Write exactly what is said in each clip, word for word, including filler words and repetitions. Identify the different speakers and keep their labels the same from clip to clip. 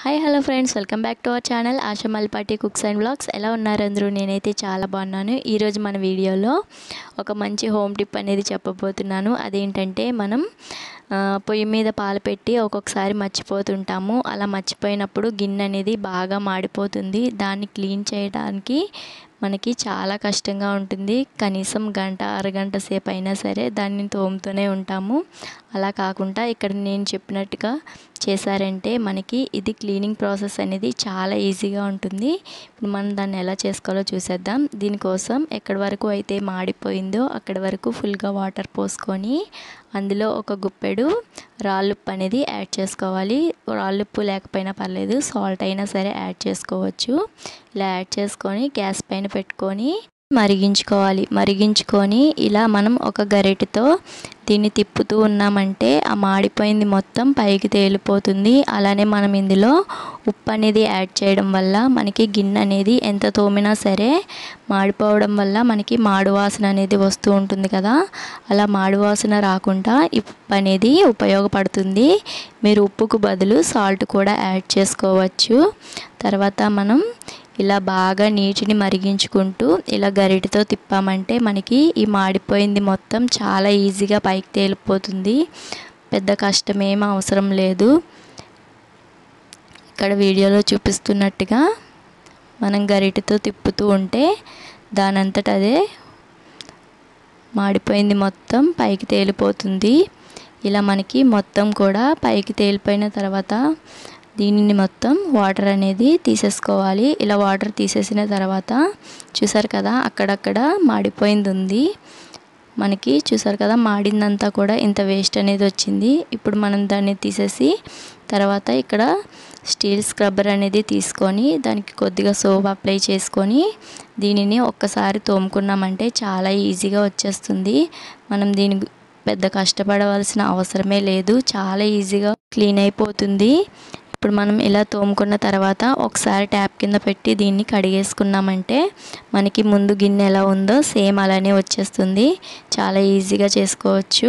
Speaker 1: Hi hello friends, welcome back to our channel Asha Malpati cooks and vlogs. ఎలా ఉన్నారు అందరూ? నేనైతే చాలా బాగున్నాను. ఈరోజు మన వీడియోలో ఒక మంచి హోమ్ టిప్ అనేది చెప్పబోతున్నాను. అదేంటంటే, మనం పొయ్యి మీద పాలు పెట్టి ఒక్కొక్కసారి మర్చిపోతుంటాము. అలా మర్చిపోయినప్పుడు గిన్నె అనేది బాగా మాడిపోతుంది. దాన్ని క్లీన్ చేయడానికి మనకి చాలా కష్టంగా ఉంటుంది. కనీసం గంట అరగంట సేపు అయినా సరే దాన్ని తోముతూనే ఉంటాము. అలా కాకుండా ఇక్కడ నేను చెప్పినట్టుగా చేశారంటే మనకి ఇది క్లీనింగ్ ప్రాసెస్ అనేది చాలా ఈజీగా ఉంటుంది. ఇప్పుడు మనం దాన్ని ఎలా చేసుకోవాలో చూసేద్దాం. దీనికోసం ఎక్కడి వరకు అయితే మాడిపోయిందో అక్కడి వరకు ఫుల్గా వాటర్ పోసుకొని అందులో ఒక గుప్పెడు రాళ్ళుప్పు అనేది యాడ్ చేసుకోవాలి. రాళ్ళుప్పు లేకపోయినా పర్లేదు, సాల్ట్ అయినా సరే యాడ్ చేసుకోవచ్చు. ఇలా యాడ్ చేసుకొని గ్యాస్ పైన పెట్టుకొని మరిగించుకోవాలి. మరిగించుకొని ఇలా మనం ఒక గరిటెతో దీన్ని తిప్పుతూ ఉన్నామంటే ఆ మాడిపోయింది మొత్తం పైకి తేలిపోతుంది. అలానే మనం ఇందులో ఉప్పు అనేది యాడ్ చేయడం వల్ల మనకి గిన్నె అనేది ఎంత తోమినా సరే మాడిపోవడం వల్ల మనకి మాడు వాసన అనేది వస్తూ ఉంటుంది కదా. అలా మాడు వాసన రాకుండా ఉప్పు అనేది ఉపయోగపడుతుంది. మీరు ఉప్పుకు బదులు సాల్ట్ కూడా యాడ్ చేసుకోవచ్చు. తర్వాత మనం ఇలా బాగా నీటిని మరిగించుకుంటూ ఇలా గరిటెతో తిప్పామంటే మనకి ఈ మాడిపోయింది మొత్తం చాలా ఈజీగా పైకి తేలిపోతుంది. పెద్ద కష్టమేం అవసరం లేదు. ఇక్కడ వీడియోలో చూపిస్తున్నట్టుగా మనం గరిటెతో తిప్పుతూ ఉంటే దానంతట అదే మాడిపోయింది మొత్తం పైకి తేలిపోతుంది. ఇలా మనకి మొత్తం కూడా పైకి తేలిపోయిన తర్వాత దీనిని మొత్తం వాటర్ అనేది తీసేసుకోవాలి. ఇలా వాటర్ తీసేసిన తర్వాత చూసారు కదా, అక్కడక్కడ మాడిపోయింది ఉంది. మనకి చూసారు కదా, మాడిందంతా కూడా ఇంత వేస్ట్ అనేది వచ్చింది. ఇప్పుడు మనం దాన్ని తీసేసి తర్వాత ఇక్కడ స్టీల్ స్క్రబ్బర్ అనేది తీసుకొని దానికి కొద్దిగా సోప్ అప్లై చేసుకొని దీనిని ఒక్కసారి తోముకున్నామంటే చాలా ఈజీగా వచ్చేస్తుంది. మనం దీని పెద్ద కష్టపడవలసిన అవసరమే లేదు. చాలా ఈజీగా క్లీన్ అయిపోతుంది. ఇప్పుడు మనం ఇలా తోముకున్న తర్వాత ఒకసారి ట్యాప్ కింద పెట్టి దీన్ని కడిగేసుకున్నామంటే మనకి ముందు గిన్నె ఎలా ఉందో సేమ్ అలానే వచ్చేస్తుంది. చాలా ఈజీగా చేసుకోవచ్చు.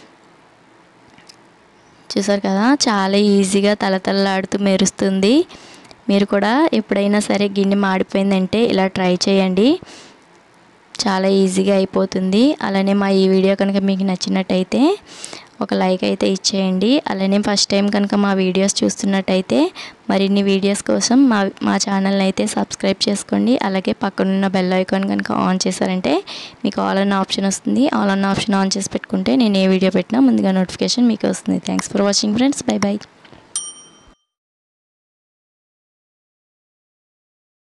Speaker 1: చూసారు కదా, చాలా ఈజీగా తలతలలాడుతూ మెరుస్తుంది. మీరు కూడా ఎప్పుడైనా సరే గిన్నె మాడిపోయిందంటే ఇలా ట్రై చేయండి. చాలా ఈజీగా అయిపోతుంది. అలానే మా ఈ వీడియో కనుక మీకు నచ్చినట్టయితే ఒక లైక్ అయితే ఇచ్చేయండి. అలానే ఫస్ట్ టైం కనుక మా వీడియోస్ చూస్తున్నట్టయితే మరిన్ని వీడియోస్ కోసం మా మా ఛానల్ని అయితే సబ్స్క్రైబ్ చేసుకోండి. అలాగే పక్కనున్న బెల్ ఐకాన్ కనుక ఆన్ చేశారంటే మీకు ఆల్ అన్న ఆప్షన్ వస్తుంది. ఆల్ అన్న ఆప్షన్ ఆన్ చేసి పెట్టుకుంటే నేను ఏ వీడియో పెట్టినా ముందుగా నోటిఫికేషన్ మీకు వస్తుంది. Thanks for watching friends. Bye by.